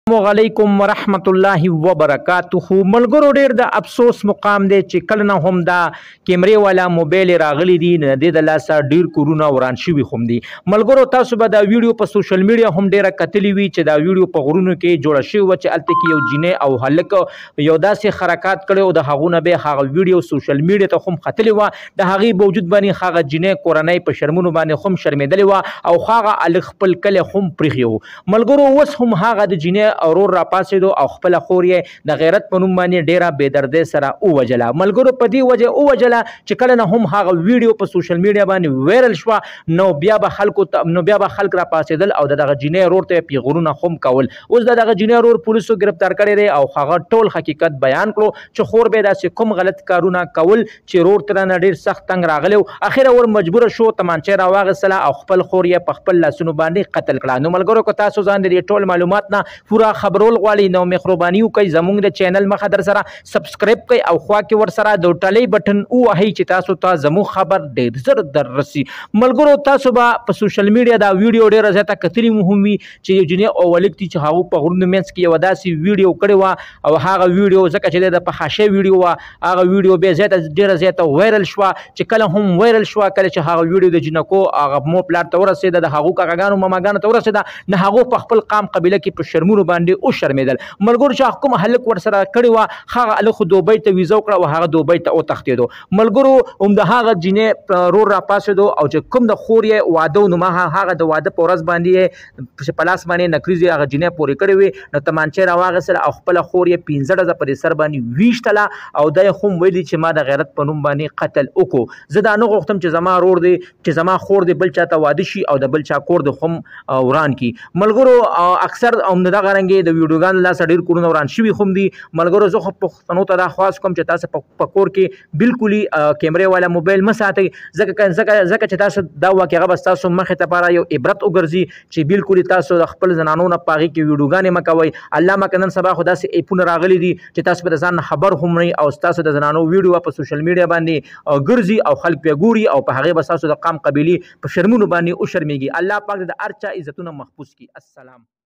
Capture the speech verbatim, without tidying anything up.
علیکم ورحمت الله وبرکاته. ملګرو ډیر د افسوس مقام دی چې کله نه هم دا کیمرې والا موبایل راغلی دی نه د لاسه ډیر کورونه وران شوي هم دي. ملګرو تاسو به دا ویډیو په سوشل میډیا هم ډیره کتلی وي چې دا ویډیو په غرونو کې جوړه شوې وه چې هلته کې یو جینۍ او هلک یو داسې حرکات کړی او د هغو نه بیا هغه ویډیو سوشل میډیا ته هم ختلې وه. د هغې باوجود باندې هغه جینۍ کورنۍ په شرمونو باندې هم شرمېدلې وه او هغه هلک خپل کلی هم پرېښی و. ملګرو اوس هم هغه د جینۍ اورور راپاڅېدو او خپله خور یې د غیرت په نوم باندې ډېره بېدردۍ سره ووژله. ملګرو په دې وجه ووژله چې کله نه هم هغه ویډیو په سوشل میډیا باندې وایرل شوه نو بیا به خلکو نو بیا به خلک راپاڅېدل او د دغه جینۍ ورور ته یې پیغورونه هم کول. اوس د دغه جینۍ ورور پولیسو ګرفتار کړی دی او هغه ټول حقیقت بیان کړو چې خور به یې داسې کوم غلط کارونه کول چې ورور ته رانه ډېر سخت تنګ راغلی و. اخره ور مجبوره شو تمانچه یې راواغېستله او خپل خور یې په خپل لاسونو باندې قتل کړه. نو ملګرو که تاسو ځان د دې ټول معلومات نه پوره خبرول غواړئ نو مهرباني وکړئ زموږ د چینل مخه در سره سبسکرایب کړئ او خوا کې ورسره د ټلۍ بټن ووهئ چې تاسو ته زموږ خبر ډېر زر در رسي. ملګرو تاسو به په سوشل میډیا دا ویډیو ډېره زیاته کتلي مو هم وي چې یو جینۍ او هلک دي چې هغو په غرونو منځ کې یوه داسې ویډیو کړې وه او هغه ویډیو ځکه چې دی د فحاشۍ ویډیو وه هغه ویډیو بیا زیاته ډېره زیاته وایرل شوه چې کله هم وایرل شوه کله چې هغه ویډیو د جینکو هغه مور پلار ته ورسېده د هغو کاکاګانو ماماګانو ته ورسېده نه هغو په خپل قام قبیله کې په شرمونو باندې وشرمېدل. ملګرو چې کوم هلک ورسره کړې وه هغه هلک خو دوبۍ ته ویزه وکړه او هغه دوبۍ ته وتښتېدو. ملګرو هم د هغه جینۍ ورور راپاڅېدو او چې کوم د خور یې واده و نو ما هغه د واده په ورځ باندې یې په لاس باندې نکریزې هغه جینۍ پورې کړې وې نو تمانچه یې راواغېستله او خپله خور یې پنځه ډزه په دې سر باندې ویشتله او دا یې هم ویلي چې ما د غیرت په نوم باندې قتل وکړو. زه دا نه غوښتم چې زما ورور دی چې زما خور دی بل چاته واده شي او د بل چا کور دی هم وران کړي. ملګرو اکثر همدغه رنګې د ویډیوګانو لاسه ډېر کورونه وران شوي هم دي. ملګرو زه خو پښتنو ته دا خواست کوم چې تاسو په کور کې بلکل کیمرې والا موبایل مه ساتئ ځکه ځکه چې تاسو دا واقعه به ستاسو مخې ته لپاره یو عبرت وګرځي چې بلکل تاسو د خپل زنانو نه په هغې کې ویډیوګانې مه کوئ. الله مکه نن سبا خو داسې ایپونه راغلي دي چې تاسو به د ځان نه خبر هم نه او ستاسو د زنانو ویډیو په سوشل میډیا باندې ګرځي او خلک پرې ګوري او په هغې به ستاسو د قام قبیلې په شرمونو باندې وشرمېږي. الله پاک د هر چا عزتونه محفوظ کړي. السلام.